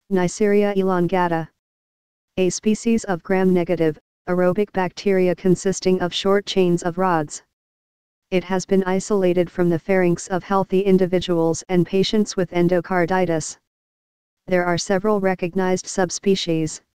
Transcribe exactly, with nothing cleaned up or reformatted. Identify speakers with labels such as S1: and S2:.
S1: Neisseria elongata. A species of gram-negative, aerobic bacteria consisting of short chains of rods. It has been isolated from the pharynx of healthy individuals and patients with endocarditis. There are several recognized subspecies.